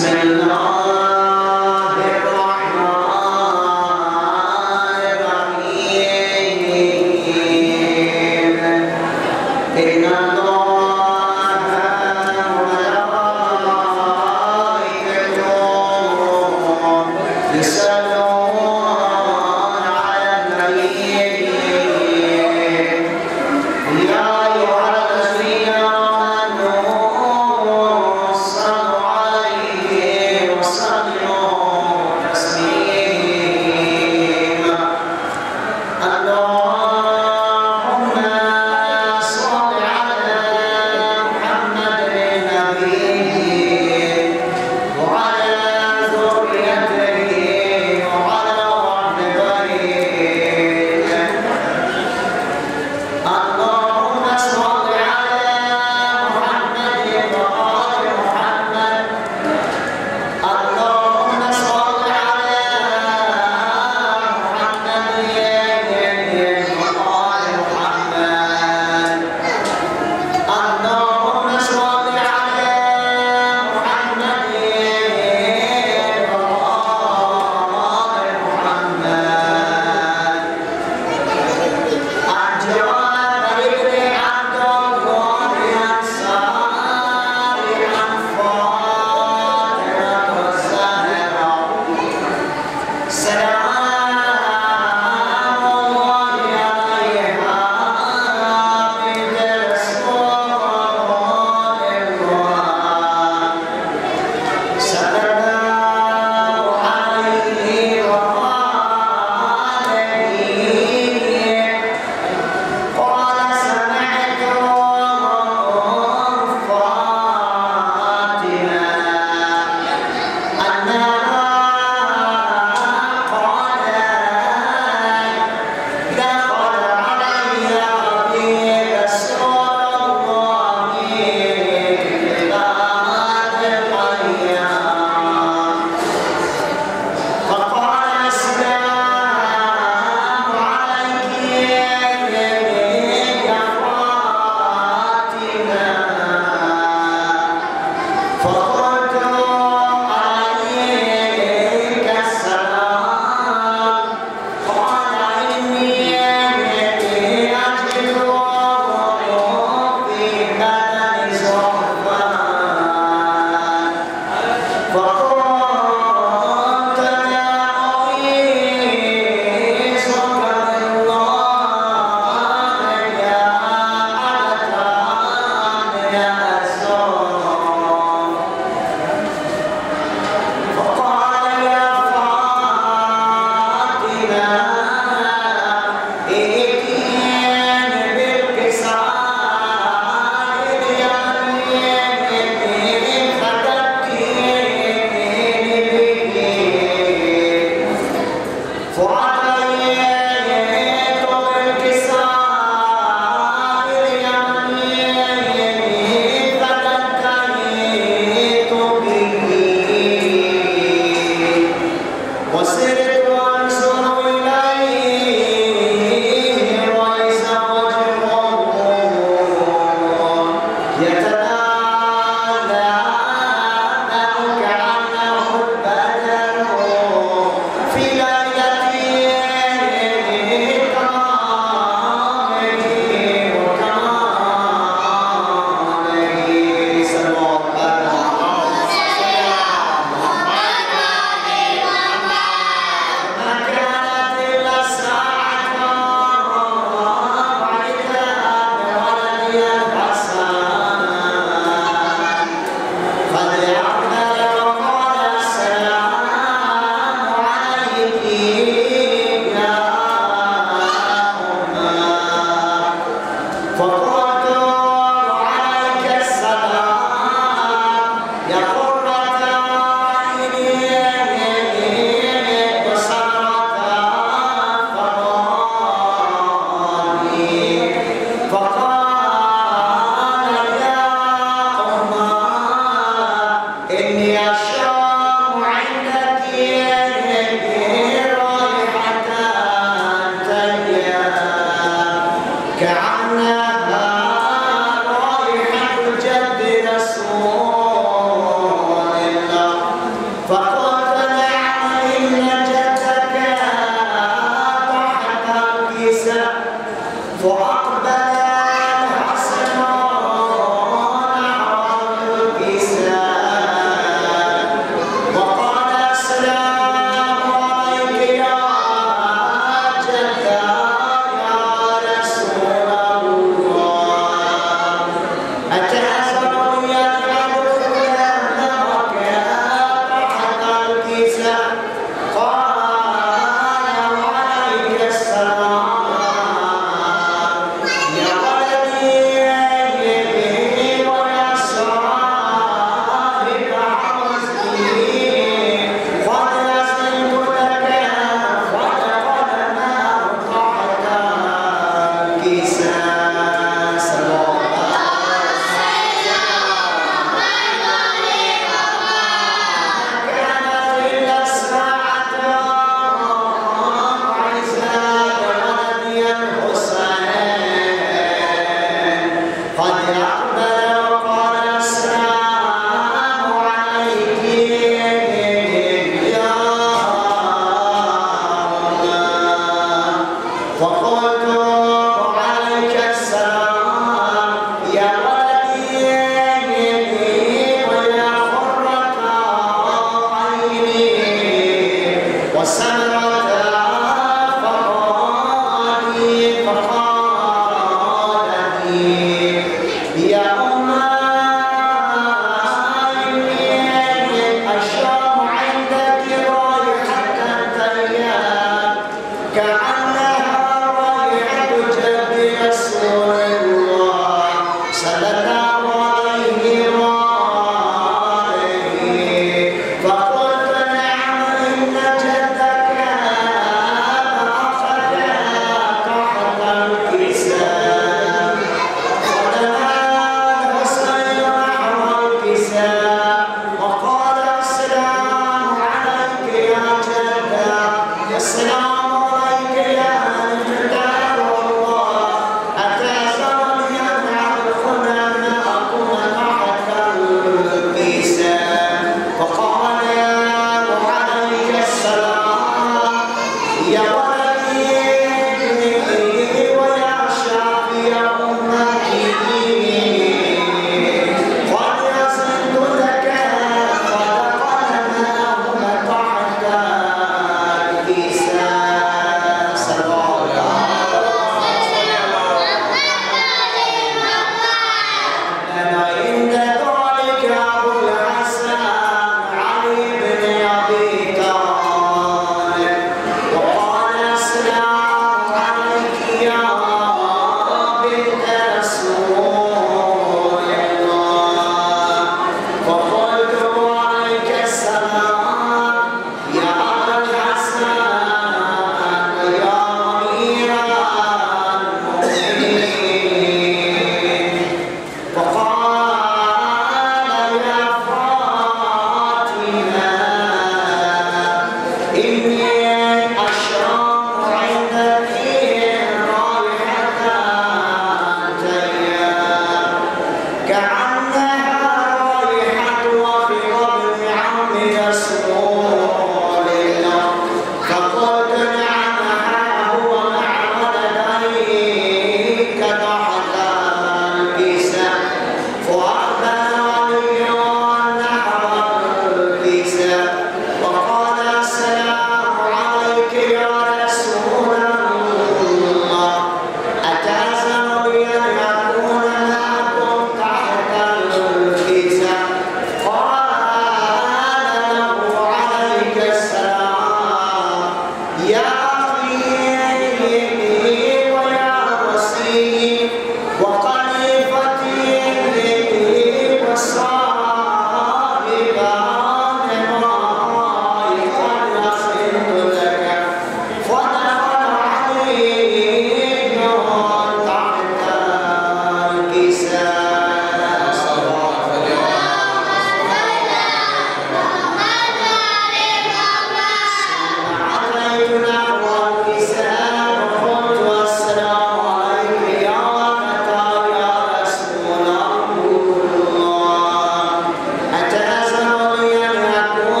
كأنها رائحة الجد رسول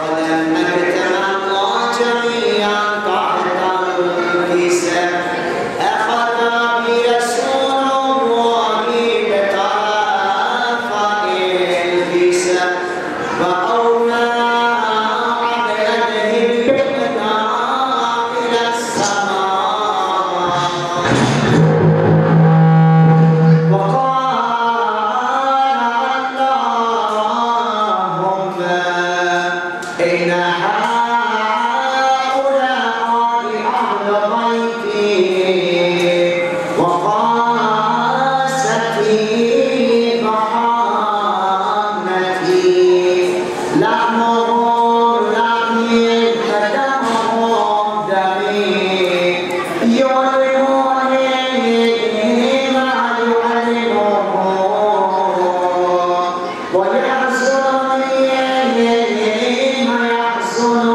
ويحزن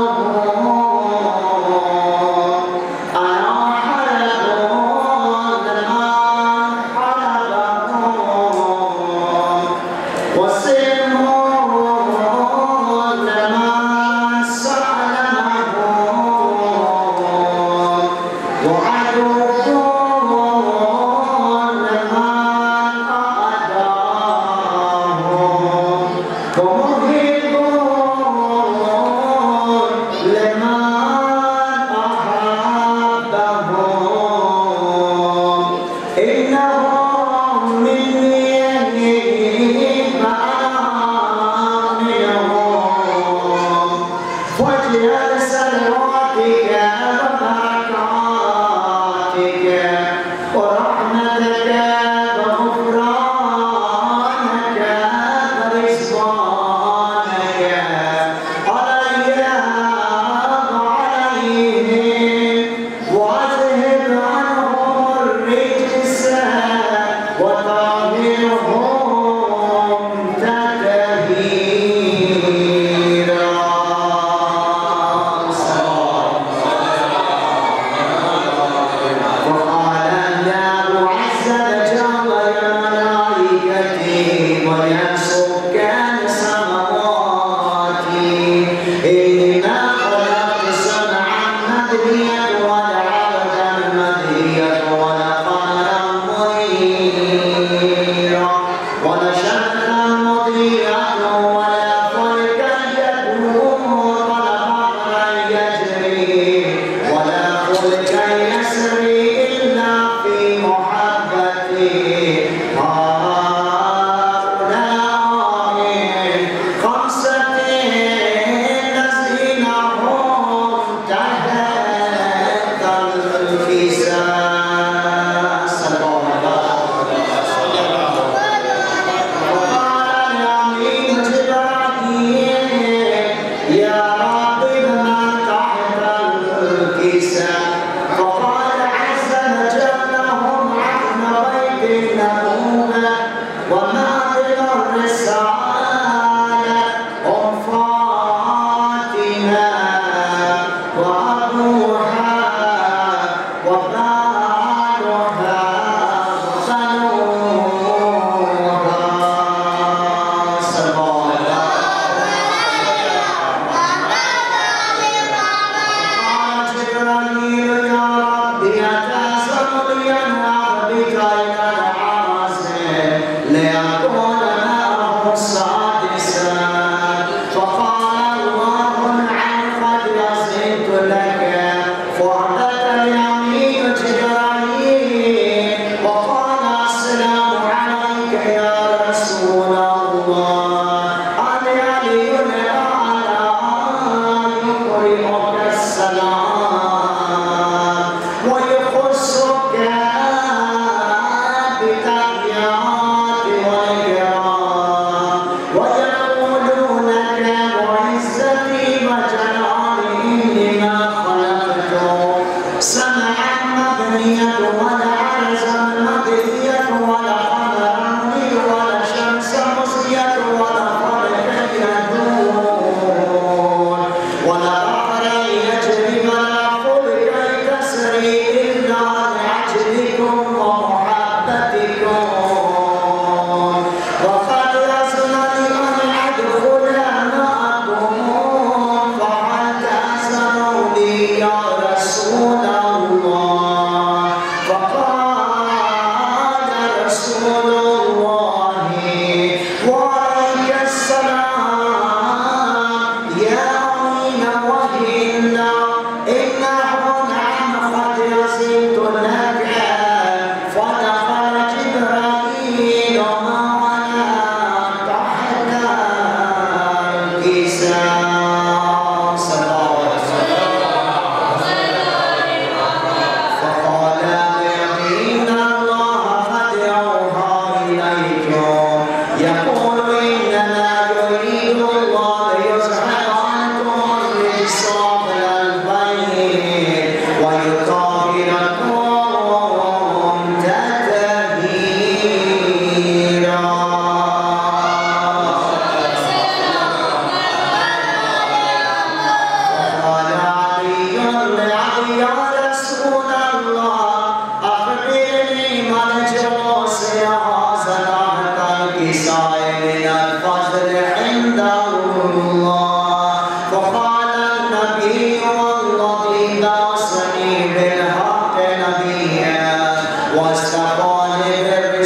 النبي والذي بعثني بالحق نبيا واصطفاني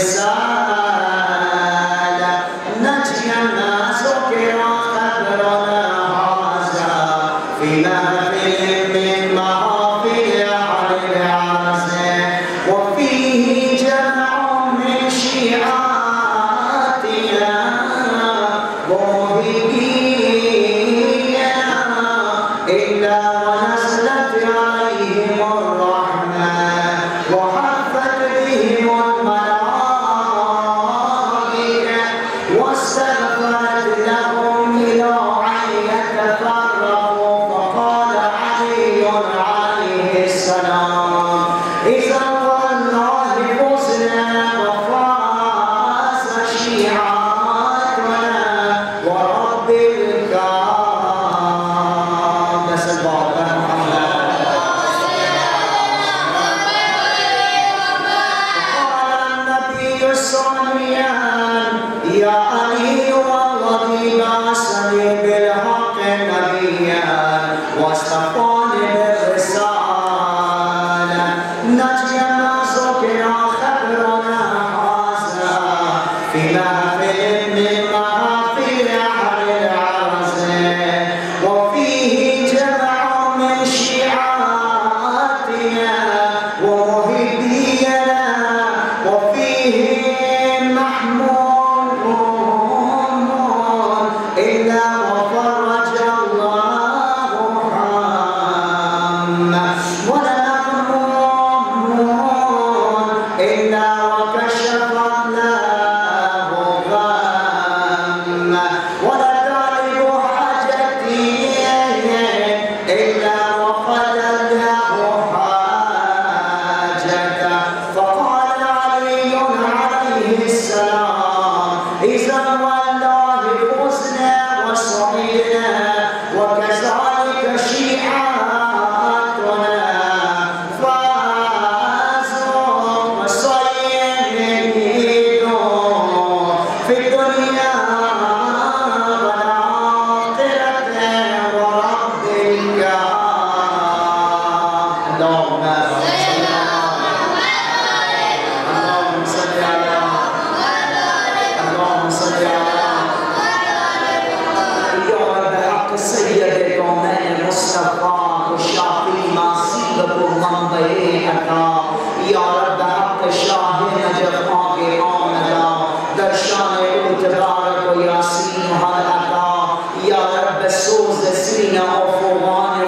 بالرسالة نجيا ما ذكر خبرنا هذا في محفل من محافل أهل العرس وفيه جمع من شيعاتنا ومهدينا إلا ونزلت عليهم الرحمة وحفت بهم الملائكة واستغفرت لهم إلى أن يتفرقوا فقال علي عليه السلام إذا والله فزنا وفاز شيعاتنا ورب الكعبة صلى محمد. قال النبي صليان يا علي والذي بعثني بالحق نبيا واصطفاني بالرسالة نجيا ما ذكر خبرنا هذا في محفل من محافل أهل العرس وفيه جمع من شيعاتنا ومهدينا وفيه محمود إلا وفرج الله همه ولا مغموم إلا وكشف الله غمه ولا طالب حاجتي إلا وقضى له حاجته فقال علي عليه السلام إذا والله فزنا وسعدنا وكذلك شيعاتنا فازوا وسيدوا في الدنيا والآخرة ورب الكعبة. اللهم صل على اللهم صل على يا رب حق السيد الكونين المصطفى والشافي ما سيبك منبعك يا رب حق الشاهد جفاك آمدا در شان او تبارك وياسين وهلعتا يا رب سوز سينا وفوان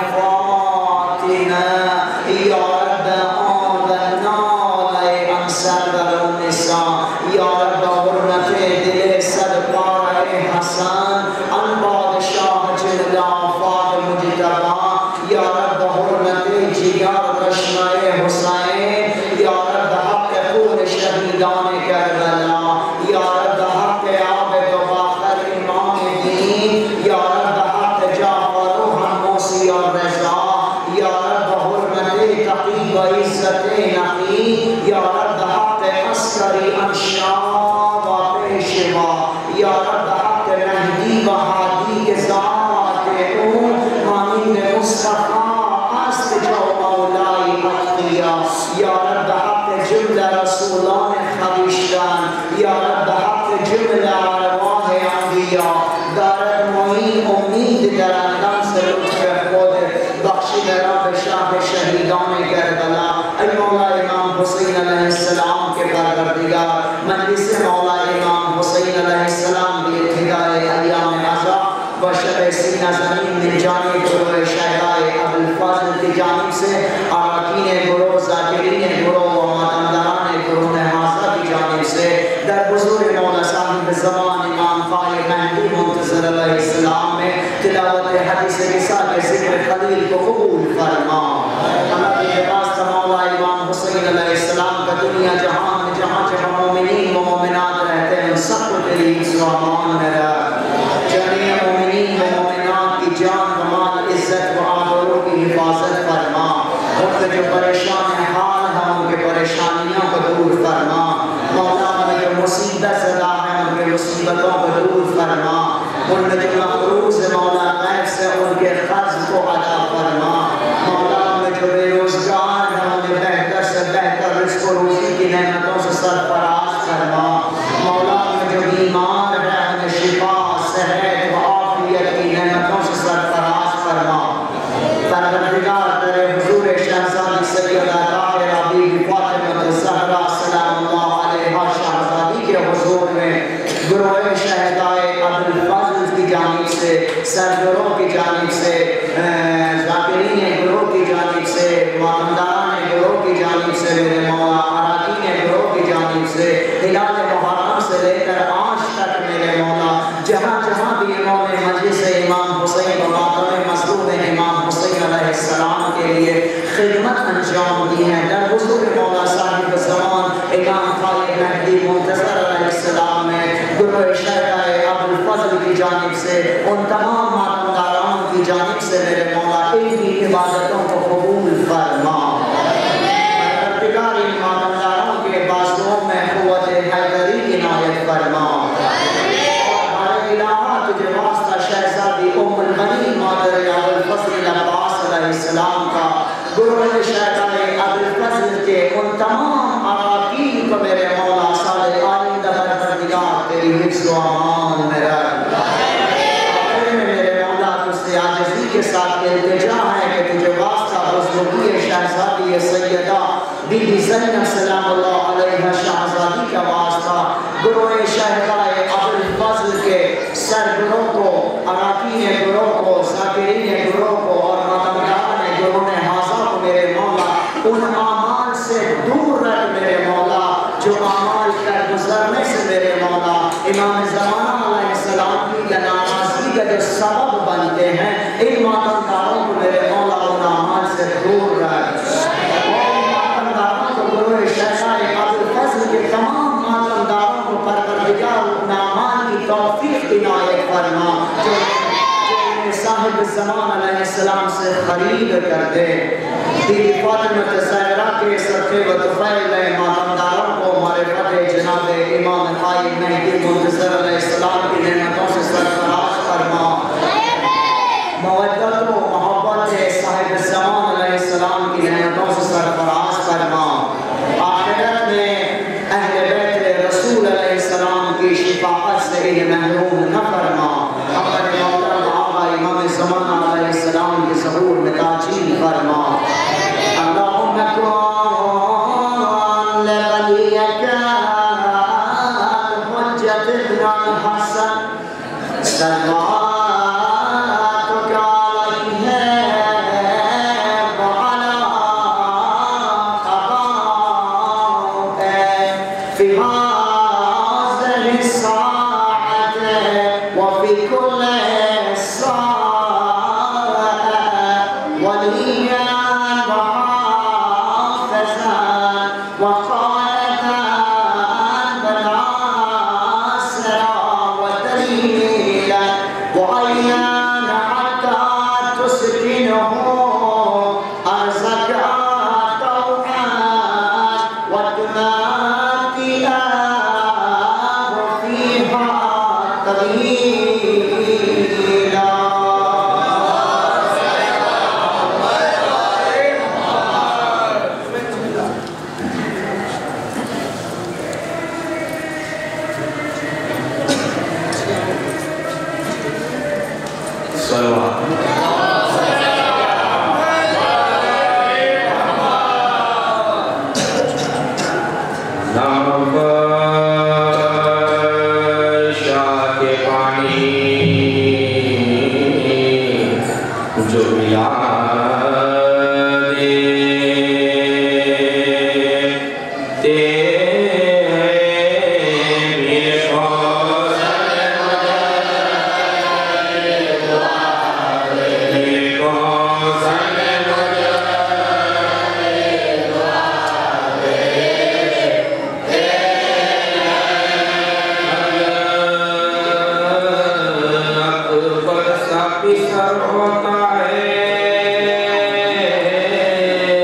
فاتنا يا رب آمنا لي أنسر النساء يا رب غرمت دل صدقار حسن الباد شاه جلال آفاق مجتبى يا رب حرمت جگر رشمه حسین یا رب حق خون شهیدان کربلا یا رب حق عابد و باخر امام دین یا رب حق جعفر و حموسی الرضا یا رب حرمت تقی و عزت نقی یا رب حق عسکری انشا و پیشوا یا رب حق مهدی و حادی ذات او مانند مصطفی است جو مولای اتقیا یا رب حق جمله رسولان خویشتن یا رب حق جمله ارواح انبیا دارد معین امید در اندامز لطف خود بخشی در رب شاه شهیدان کربلا ای مولا امام حسین علیه السلام کے پروردگار مجلس مولا امام حسین علیه السلام بھی ابتداء ایام عزا و شب سینہ زمین من جانب گروہ شہدائے ابوالفضل کی جانب سے اراکین گروہ ذاکرین گروہ و ماتمداران گروہ حاضر کی جانب سے در حضور مولا صاحب زمان امام قائم مہدی منتظر علیہ السلام میں تلاوت حدیث رسال کے ذکر خلیل کو قبول فرما اللہ کے پاس مولا امام حسین علیہ السلام کا دنیا جہان میں جہاں جہاں مومنین و مومنات رہتے ہیں سب کو تیری سوامان میں رہا جميع مومنین و مومنات کی جان و مال عزت و آبرو کی حفاظت فرما ان جو پریشان حال ہیں ان کے پریشانیوں کو دور فرما مولا جو مصیبت زدہ ہیں ان کے مصیبتوں کو دور فرما ان جو مقروض مولا غیب سے ان کے قرض کو ادا परवरदिगार तेरे हुजूर शहजादी सैयदा ताहिरा बीबी फातिमा ज़हरा सलामुल्लाह अलैहा शहजादी के हुजूर में गुरोए शहदाए अब्दुल फज़ल की जानिब से, सरगरों की जानिब से, ज़ाकिरीन गुरों की जानिब से, मामदारान गुरों की जानिब से, मेरे मौला अराकीन गुरों की जानिब से, हिलाल मुहर्रम से लेकर आज तक मेरे मौला जहाँ जहाँ भी इन्होंने मजलिस इमाम हुसैन व मातम मसरूर इमाम हुसैन अलैहिस्सलाम के लिए खिदमत अंजाम दी है, दर हुज़ूर मौला साहिब ज़मान इमाम खालिद महदी मुंतज़र अलैहिस्सलाम में गुरोए शहदाए अब्दुल फज़ल की जानिब से, उन तमाम मातमदारान की जानिब से मेरे मौला इनकी इबादतों को कबूल फरमा। परवरदिगार इन मातमदारों के बाजुओं में क़ुव्वत हैदरी इनायत फरमा। और इलाहा तुझे वास्ता शहज़ादी उम्मुल बनीन मादर अब्दुल फज़ल अब्बास अलैहिस्सलाम का गुरोए शहदाए अब्दुल फज़ल के उन तमाम अराकीन को मेरे मौला साले आइंदा परवरदिगार तेरी हिफ्ज़ व अमान में रख। आखिर में मेरे मौला तुझसे आजिज़ी के साथ इल्तिजा है कि तुझे वास्ता बुज़ुर्गी शहज़ादी सैयदा बीबी ज़ैनब सलामुल्लाह अलैहा शहज़ादी का वास्ता गुरोए शहदाए अब्दुल फज़ल के सरगरों को, अराकीन गुरों को, ज़ाकिरीन गुरों को और मातमदारान गुरों ने हाज़ा को मेरे मौला उन आमाल से दूर रख मेरे मौला जो आमाल कर गुजरने से मेरे मौला इमाम ज़माना अलैहिस्सलाम की नाराज़गी का जो सबब बनते हैं, इन मातमदारों को मेरे मौला उन आमाल से दूर रख। शहज़ाए अब्दुल फज़ल के तमाम मातमदारों को परवरदिगार उन आमाल की तौफीक इनायत फरमा जो साहिब ज़मान अलैहिस्सलाम से खरीद कर दे। बीबी फातिमा ज़हरा के सदक़े व तुफ़ैल मातमदारों को मारिफ़त जनाब इमाम खालिद महदी मुंतज़र अलैहिस्सलाम की नेमतों से सरफराज फरमा। मवद्दत व मोहब्बत साहिब ज़मान अलैहिस्सलाम की नेमतों से सरफराज फरमा। आखिरत में अहले बैत रसूल अलैहिस्सलाम की शिफ़ाअत से इन्हें महरूम न फरमा। अपने मोहतरम आका इमाम ज़माना अलैहिस्सलाम के ज़हूर में ताजील फरमा। अल्लाहुम्मा कुन लवलियका हुज्जत इब्न हसन सलवातुका सर्वता है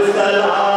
सलाम